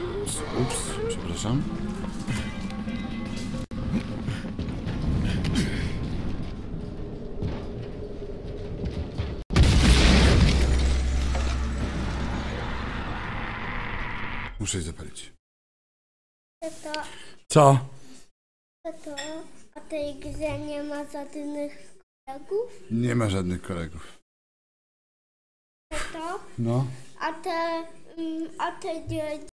Ups, przepraszam. Muszę je zapalić. Tato, Co? tato, a tej grze nie ma żadnych kolegów? Nie ma żadnych kolegów. Tato, No. a te dzieci